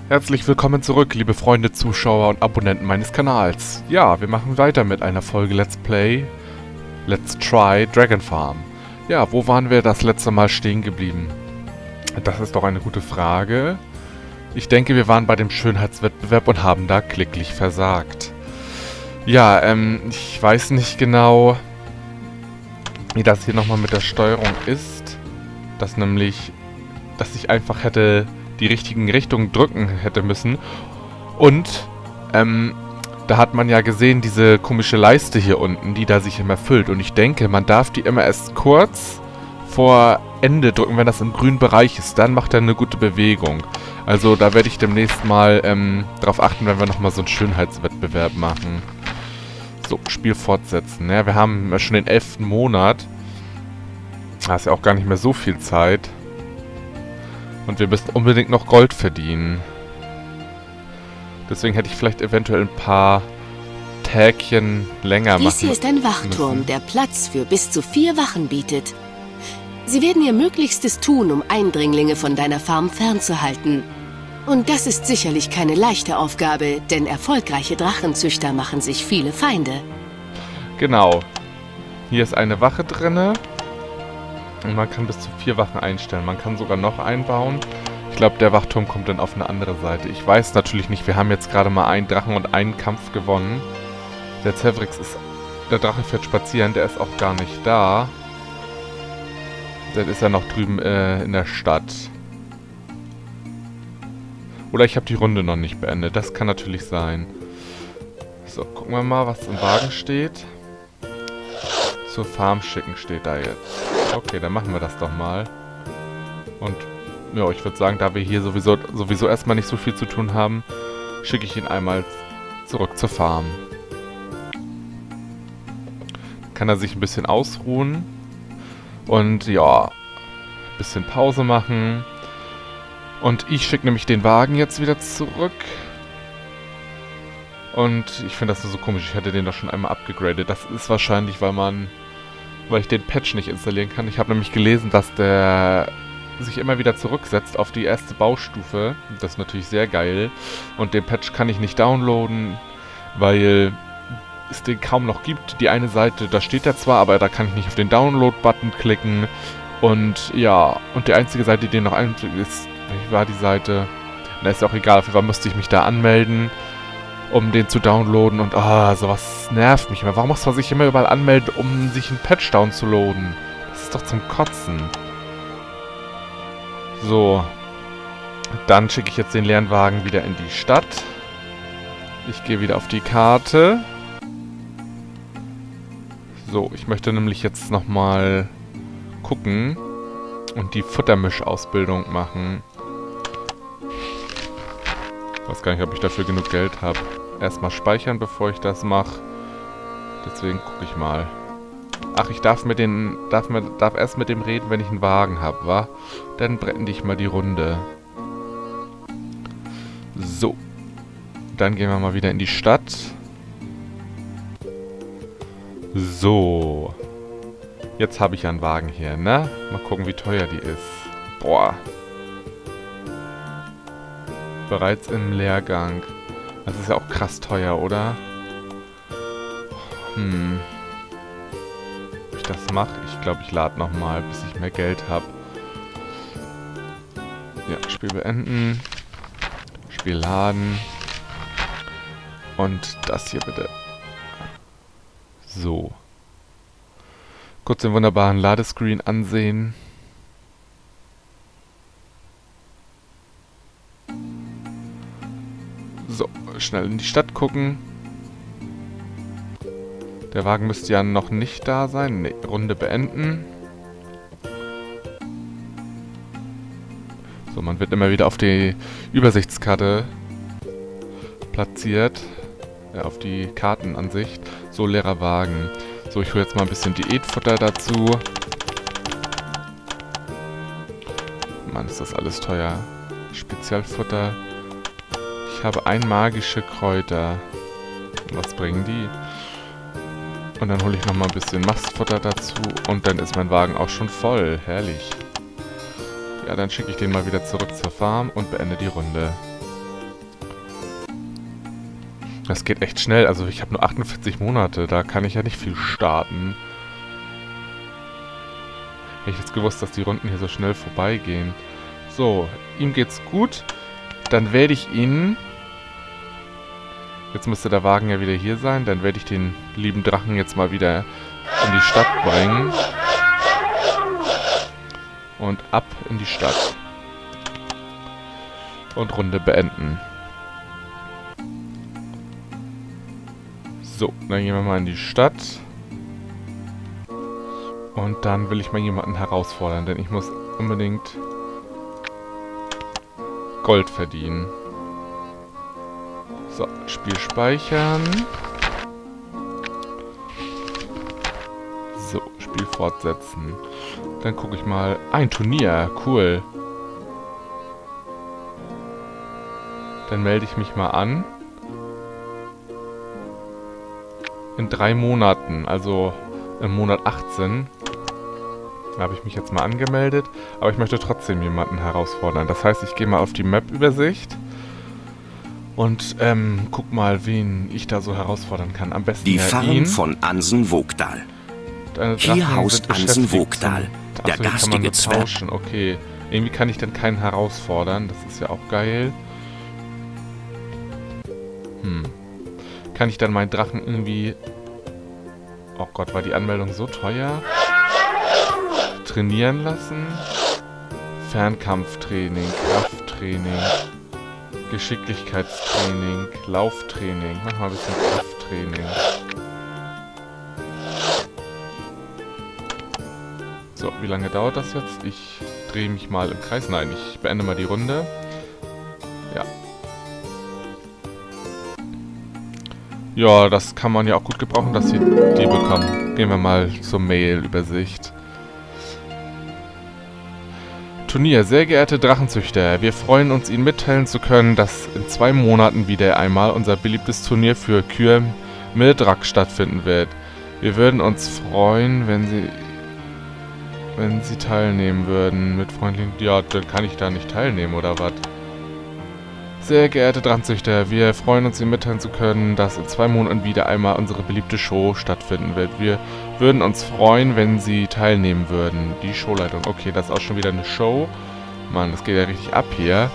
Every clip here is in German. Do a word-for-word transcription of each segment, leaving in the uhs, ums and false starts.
Herzlich willkommen zurück, liebe Freunde, Zuschauer und Abonnenten meines Kanals. Ja, wir machen weiter mit einer Folge Let's Play, Let's Try Dragon Farm. Ja, wo waren wir das letzte Mal stehen geblieben? Das ist doch eine gute Frage. Ich denke, wir waren bei dem Schönheitswettbewerb und haben da kläglich versagt. Ja, ähm, ich weiß nicht genau, wie das hier nochmal mit der Steuerung ist. Dass nämlich, dass ich einfach hätte die richtigen Richtungen drücken hätte müssen. Und, ähm, da hat man ja gesehen, diese komische Leiste hier unten, die da sich immer füllt. Und ich denke, man darf die immer erst kurz vor Ende drücken, wenn das im grünen Bereich ist. Dann macht er eine gute Bewegung. Also da werde ich demnächst mal ähm, drauf achten, wenn wir nochmal so einen Schönheitswettbewerb machen. So, Spiel fortsetzen. Ja, wir haben schon den elften Monat. Da ist ja auch gar nicht mehr so viel Zeit. Und wir müssen unbedingt noch Gold verdienen. Deswegen hätte ich vielleicht eventuell ein paar Tägchen länger machen müssen. Dies hier ist ein Wachturm, der Platz für bis zu vier Wachen bietet. Sie werden ihr Möglichstes tun, um Eindringlinge von deiner Farm fernzuhalten. Und das ist sicherlich keine leichte Aufgabe, denn erfolgreiche Drachenzüchter machen sich viele Feinde. Genau. Hier ist eine Wache drinne. Und man kann bis zu vier Wachen einstellen. Man kann sogar noch einbauen. Ich glaube, der Wachturm kommt dann auf eine andere Seite. Ich weiß natürlich nicht. Wir haben jetzt gerade mal einen Drachen und einen Kampf gewonnen. Der Zevrix ist... Der Drache fährt spazieren. Der ist auch gar nicht da. Der ist ja noch drüben äh, in der Stadt. Oder ich habe die Runde noch nicht beendet. Das kann natürlich sein. So, gucken wir mal, was im Wagen steht. Zur Farm schicken steht da jetzt. Okay, dann machen wir das doch mal. Und ja, ich würde sagen, da wir hier sowieso, sowieso erstmal nicht so viel zu tun haben, schicke ich ihn einmal zurück zur Farm. Dann kann er sich ein bisschen ausruhen. Und ja, ein bisschen Pause machen. Und ich schicke nämlich den Wagen jetzt wieder zurück. Und ich finde das nur so komisch. Ich hätte den doch schon einmal abgegradet. Das ist wahrscheinlich, weil man... weil ich den Patch nicht installieren kann. Ich habe nämlich gelesen, dass der sich immer wieder zurücksetzt auf die erste Baustufe. Das ist natürlich sehr geil. Und den Patch kann ich nicht downloaden, weil es den kaum noch gibt. Die eine Seite, da steht er zwar, aber da kann ich nicht auf den Download-Button klicken. Und ja, und die einzige Seite, die noch einzig ist, wie war die Seite? Na, ist auch egal, auf jeden Fall musste ich mich da anmelden, um den zu downloaden. Und ah, sowas nervt mich immer. Warum muss man sich immer überall anmelden, um sich einen Patch downzuladen? Das ist doch zum Kotzen. So. Dann schicke ich jetzt den leeren Wagen wieder in die Stadt. Ich gehe wieder auf die Karte. So, ich möchte nämlich jetzt nochmal gucken und die Futtermischausbildung machen. Ich weiß gar nicht, ob ich dafür genug Geld habe. Erstmal speichern, bevor ich das mache. Deswegen gucke ich mal. Ach, ich darf mit den, darf, mit, darf erst mit dem reden, wenn ich einen Wagen habe, wa? Dann beende ich mal die Runde. So. Dann gehen wir mal wieder in die Stadt. So. Jetzt habe ich einen Wagen hier, ne? Mal gucken, wie teuer die ist. Boah. Bereits im Leergang. Das ist ja auch krass teuer, oder? Hm. Ob ich das mache? Ich glaube, ich lade nochmal, bis ich mehr Geld habe. Ja, Spiel beenden. Spiel laden. Und das hier bitte. So. Kurz den wunderbaren Ladescreen ansehen. So, schnell in die Stadt gucken. Der Wagen müsste ja noch nicht da sein. Ne, Runde beenden. So, man wird immer wieder auf die Übersichtskarte platziert. Äh, auf die Kartenansicht. So, leerer Wagen. So, ich hole jetzt mal ein bisschen Diätfutter dazu. Mann, ist das alles teuer. Spezialfutter. Ich habe ein magische Kräuter. Was bringen die? Und dann hole ich nochmal ein bisschen Mastfutter dazu. Und dann ist mein Wagen auch schon voll. Herrlich. Ja, dann schicke ich den mal wieder zurück zur Farm und beende die Runde. Das geht echt schnell. Also ich habe nur achtundvierzig Monate. Da kann ich ja nicht viel starten. Hätte ich jetzt gewusst, dass die Runden hier so schnell vorbeigehen. So, ihm geht's gut. Dann werde ich ihn... Jetzt müsste der Wagen ja wieder hier sein. Dann werde ich den lieben Drachen jetzt mal wieder in die Stadt bringen. Und ab in die Stadt. Und Runde beenden. So, dann gehen wir mal in die Stadt. Und dann will ich mal jemanden herausfordern, denn ich muss unbedingt Gold verdienen. So, Spiel speichern. So, Spiel fortsetzen. Dann gucke ich mal. Ein Turnier, cool. Dann melde ich mich mal an. In drei Monaten, also im Monat achtzehn, habe ich mich jetzt mal angemeldet. Aber ich möchte trotzdem jemanden herausfordern. Das heißt, ich gehe mal auf die Map-Übersicht und ähm, guck mal, wen ich da so herausfordern kann. Am besten die ja Farm ihn. von Ansen-Vogdal. Hier haust Ansen-Vogdal, der Achso, garstige kann man Zwerg. tauschen. Okay, irgendwie kann ich dann keinen herausfordern. Das ist ja auch geil. Hm. Kann ich dann meinen Drachen irgendwie... Oh Gott, war die Anmeldung so teuer? Trainieren lassen? Fernkampftraining, Krafttraining, Geschicklichkeitstraining, Lauftraining. Mach mal ein bisschen Krafttraining. So, wie lange dauert das jetzt? Ich drehe mich mal im Kreis. Nein, ich beende mal die Runde. Ja. Ja, das kann man ja auch gut gebrauchen, dass sie die bekommen. Gehen wir mal zur Mail-Übersicht. Turnier, sehr geehrte Drachenzüchter, wir freuen uns, Ihnen mitteilen zu können, dass in zwei Monaten wieder einmal unser beliebtes Turnier für Kyr Mildrak stattfinden wird. Wir würden uns freuen, wenn Sie wenn Sie teilnehmen würden. Mit freundlichen... Ja, dann kann ich da nicht teilnehmen, oder was? Sehr geehrte Drachenzüchter, wir freuen uns, Ihnen mitteilen zu können, dass in zwei Monaten wieder einmal unsere beliebte Show stattfinden wird. Wir würden uns freuen, wenn Sie teilnehmen würden. Die Showleitung. Okay, das ist auch schon wieder eine Show. Mann, das geht ja richtig ab hier.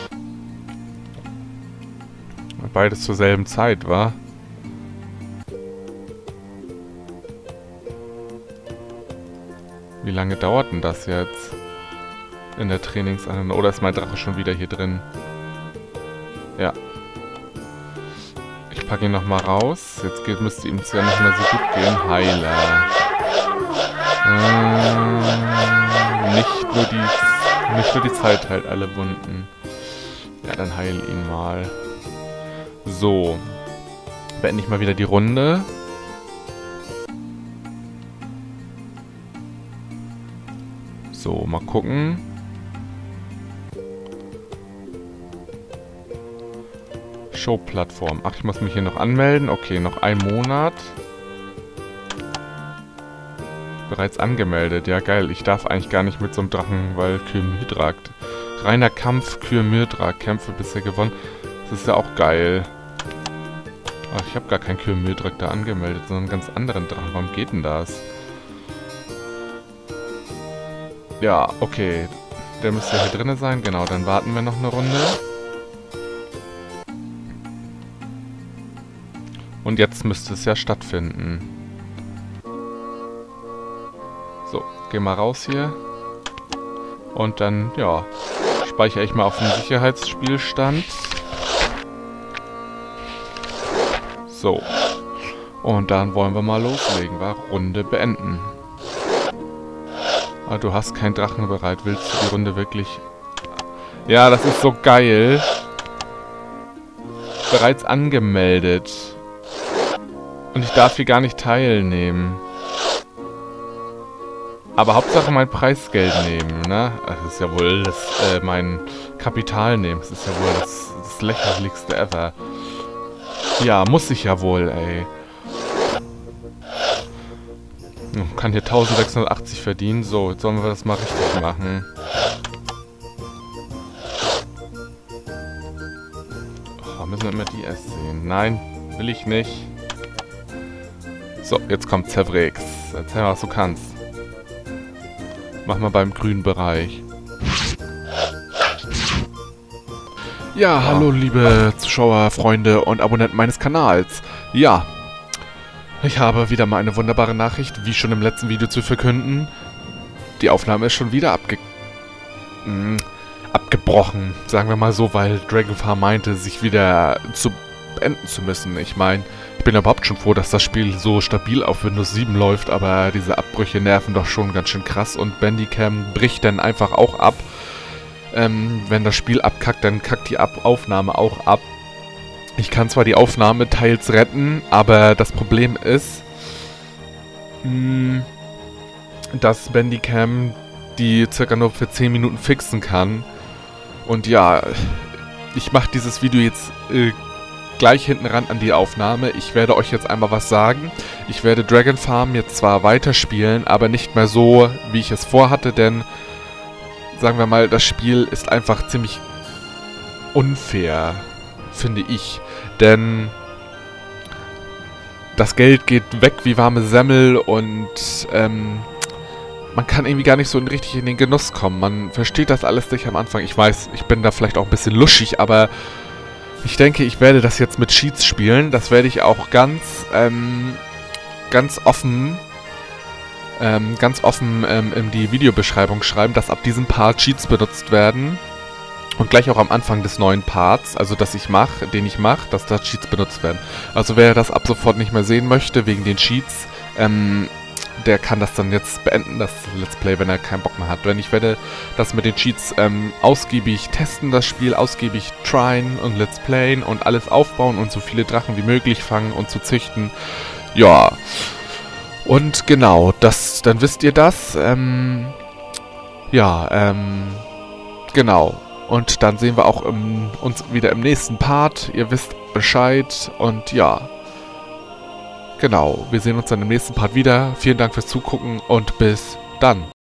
Beides zur selben Zeit, wa? Wie lange dauert denn das jetzt? In der Trainingseinheit. Oder ist mein Drache schon wieder hier drin? Ja. Ich packe ihn nochmal raus. Jetzt geht, müsste ihm es ja nicht mehr so gut gehen. Heiler. Ähm, nicht nur die nicht nur die Zeit heilt alle Wunden. Ja, dann heil ihn mal. So. Beende ich mal wieder die Runde. So, mal gucken. Show-Plattform. Ach, ich muss mich hier noch anmelden. Okay, noch ein Monat. Bereits angemeldet. Ja, geil. Ich darf eigentlich gar nicht mit so einem Drachen, weil Kyr Mildrak. Reiner Kampf, Kyr Mildrak. Kämpfe bisher gewonnen. Das ist ja auch geil. Ach, ich habe gar keinen Kyr Mildrak da angemeldet, sondern einen ganz anderen Drachen. Warum geht denn das? Ja, okay. Der müsste hier drin sein. Genau, dann warten wir noch eine Runde. Und jetzt müsste es ja stattfinden. So, geh mal raus hier. Und dann, ja, speichere ich mal auf den Sicherheitsspielstand. So. Und dann wollen wir mal loslegen, wa? Runde beenden. Ah, du hast keinen Drachen bereit. Willst du die Runde wirklich... Ja, das ist so geil. Bereits angemeldet. Und ich darf hier gar nicht teilnehmen. Aber Hauptsache mein Preisgeld nehmen, ne? Das ist ja wohl das, äh, mein Kapital nehmen. Das ist ja wohl das, das lächerlichste ever. Ja, muss ich ja wohl, ey. Ich kann hier eintausendsechshundertachtzig verdienen. So, jetzt sollen wir das mal richtig machen. Oh, müssen wir immer die erst sehen. Nein. Will ich nicht. So, jetzt kommt Zevrex. Erzähl mal, was du kannst. Mach mal beim grünen Bereich. Ja, hallo liebe Zuschauer, Freunde und Abonnenten meines Kanals. Ja, ich habe wieder mal eine wunderbare Nachricht, wie schon im letzten Video zu verkünden. Die Aufnahme ist schon wieder abge... Mh, abgebrochen, sagen wir mal so, weil Dragonfarm meinte, sich wieder zu beenden zu müssen. Ich meine, ich bin überhaupt schon froh, dass das Spiel so stabil auf Windows sieben läuft, aber diese Abbrüche nerven doch schon ganz schön krass und Bandicam bricht dann einfach auch ab. Ähm, wenn das Spiel abkackt, dann kackt die Ab Aufnahme auch ab. Ich kann zwar die Aufnahme teils retten, aber das Problem ist, mh, dass Bandicam die circa nur für zehn Minuten fixen kann. Und ja, ich mache dieses Video jetzt äh, gleich hinten ran an die Aufnahme. Ich werde euch jetzt einmal was sagen. Ich werde Dragonfarm jetzt zwar weiterspielen, aber nicht mehr so, wie ich es vorhatte, denn, sagen wir mal, das Spiel ist einfach ziemlich unfair, finde ich. Denn das Geld geht weg wie warme Semmel und ähm, man kann irgendwie gar nicht so richtig in den Genuss kommen. Man versteht das alles nicht am Anfang. Ich weiß, ich bin da vielleicht auch ein bisschen luschig, aber ich denke, ich werde das jetzt mit Cheats spielen. Das werde ich auch ganz, ähm, ganz offen, ähm, ganz offen ähm, in die Videobeschreibung schreiben, dass ab diesem Part Cheats benutzt werden. Und gleich auch am Anfang des neuen Parts, also dass ich mache, den ich mache, dass da Cheats benutzt werden. Also wer das ab sofort nicht mehr sehen möchte, wegen den Cheats, ähm, der kann das dann jetzt beenden, das Let's Play, wenn er keinen Bock mehr hat. Denn ich werde das mit den Cheats ähm, ausgiebig testen, das Spiel ausgiebig tryen und Let's Playen und alles aufbauen und so viele Drachen wie möglich fangen und zu züchten. Ja. Und genau, das, dann wisst ihr das. Ähm, ja, ähm, genau. Und dann sehen wir auch im, uns wieder im nächsten Part. Ihr wisst Bescheid und ja. Genau, wir sehen uns dann im nächsten Part wieder. Vielen Dank fürs Zugucken und bis dann.